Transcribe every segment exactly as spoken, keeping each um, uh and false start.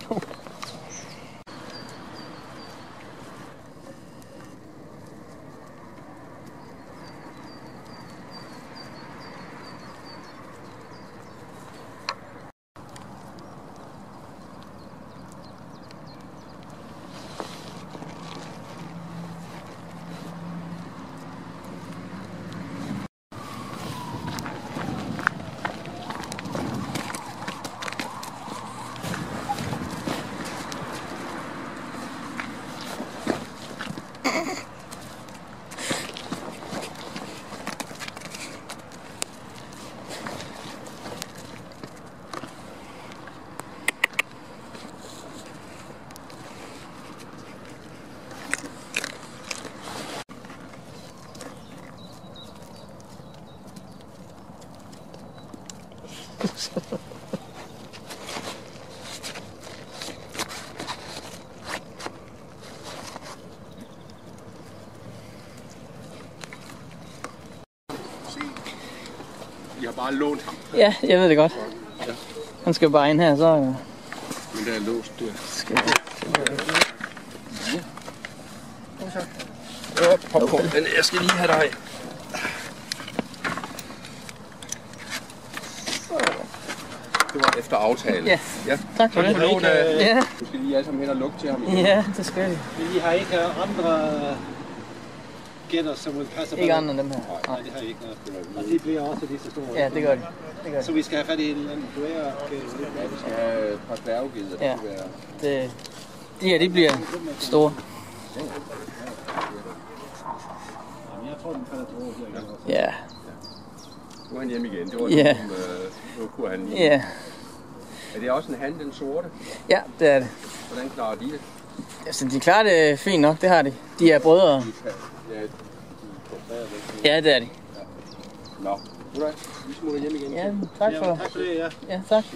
Jeg har bare lånt ham. Ja, jeg ved det godt. Ja. Han skal bare ind her, så... Men der er låst der. Skal jeg... Ja, popcorn. Men jeg skal lige have dig. Det var efter aftale. Ja, ja. Tak for det. Låne, ja. Du skal lige alle sammen hen og lukke til ham igen. Ja, det skal vi. Men I har ikke andre gætter, som vil passe på? Ikke andre end dem her. Nej, det har I ikke noget. Og de bliver også lige så store? Ja, det gør de. Det gør de. Så vi skal have fat i en eller anden dværg? Ja, vi skal have et par dværggider. Ja, det, de her, de bliver store. Jeg tror, den falder til råd her. Ja. Nu er han hjemme igen. Det var ja. nu, nu kunne han lige. Ja. Er det også en han, den sorte? Ja, det er det. Hvordan klarer de det? Altså, de klarer det fint nok, det har de. De er brødre. Ja, de ja, det er de. Nå, nu er vi smutter hjem igen. Ja, tak for, ja, tak for det. Ja, ja tak.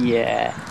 Ja.